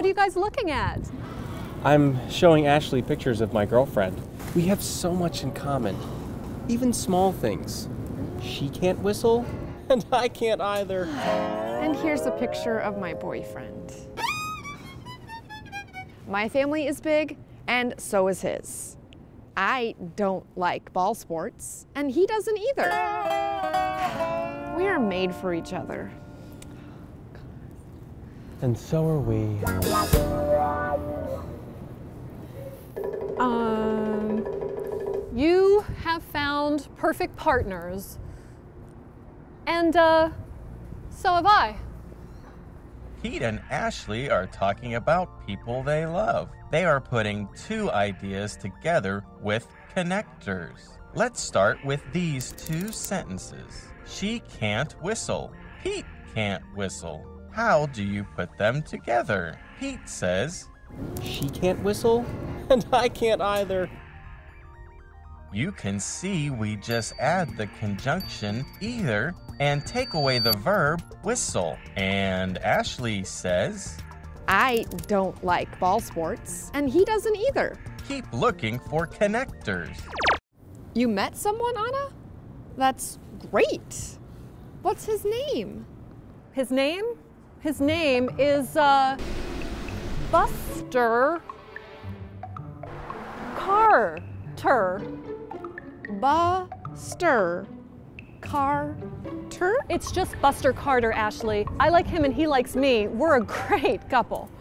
you guys looking at? I'm showing Ashley pictures of my girlfriend. We have so much in common, even small things. She can't whistle, and I can't either. And here's a picture of my boyfriend. My family is big, and so is his. I don't like ball sports, and he doesn't either. We are made for each other. And so are we. You have found perfect partners. And, so have I. Pete and Ashley are talking about people they love. They are putting two ideas together with connectors. Let's start with these two sentences. She can't whistle. Pete can't whistle. How do you put them together? Pete says, She can't whistle, and I can't either. you can see we just add the conjunction either and take away the verb whistle. And Ashley says, I don't like ball sports, and he doesn't either. keep looking for connectors. You met someone, Anna? That's great. What's his name? His name? His name is, Buster Carter. Buster Carter? It's just Buster Carter, Ashley. I like him and he likes me. We're a great couple.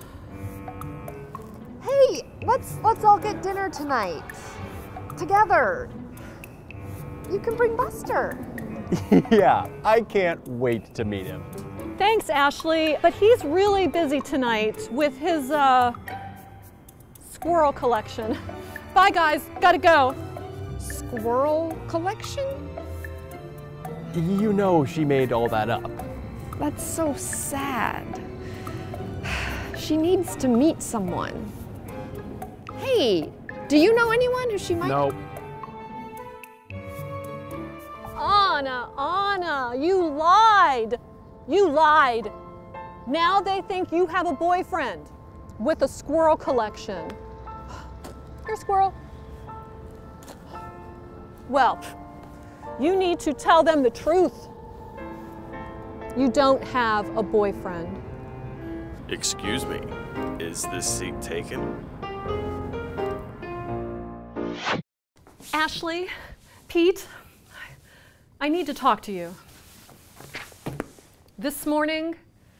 Hey, let's all get dinner tonight. Together. You can bring Buster. Yeah, I can't wait to meet him. Thanks, Ashley, but he's really busy tonight with his, squirrel collection. Bye, guys. Gotta go. Squirrel collection? You know she made all that up. That's so sad. She needs to meet someone. Hey, do you know anyone who she might... No. Anna, you lied. You lied. Now they think you have a boyfriend with a squirrel collection. Here, squirrel. Well, you need to tell them the truth. You don't have a boyfriend. Excuse me, is this seat taken? Ashley, Pete, I need to talk to you. This morning,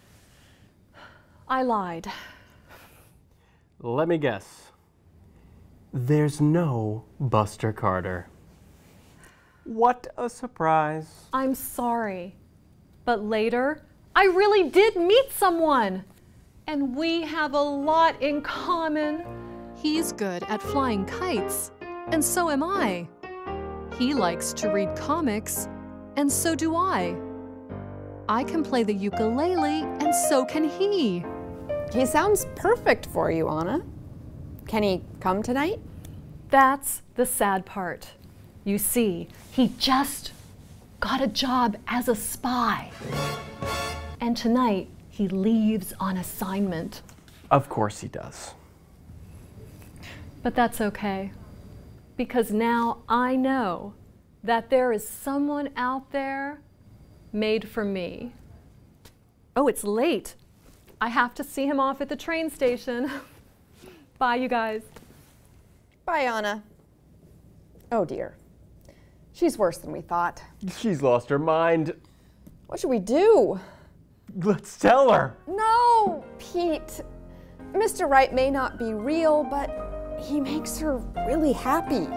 I lied. Let me guess. There's no Buster Carter. What a surprise. I'm sorry, but later, I really did meet someone, and we have a lot in common. He's good at flying kites, and so am I. He likes to read comics, and so do I. I can play the ukulele, and so can he. He sounds perfect for you, Anna. Can he come tonight? That's the sad part. You see, he just got a job as a spy. And tonight, he leaves on assignment. Of course he does. But that's okay, because now I know that there is someone out there made for me. Oh, it's late. I have to see him off at the train station. Bye, you guys. Bye, Anna. Oh dear. She's worse than we thought. She's lost her mind. What should we do? Let's tell her. No, Pete. Mr. Right may not be real, but he makes her really happy.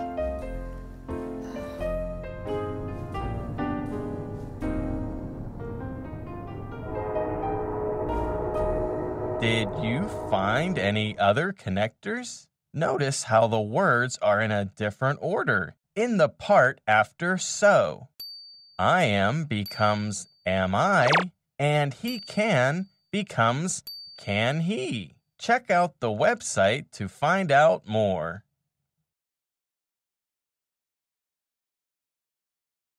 Did you find any other connectors? Notice how the words are in a different order in the part after so. I am becomes am I, and he can becomes can he. Check out the website to find out more.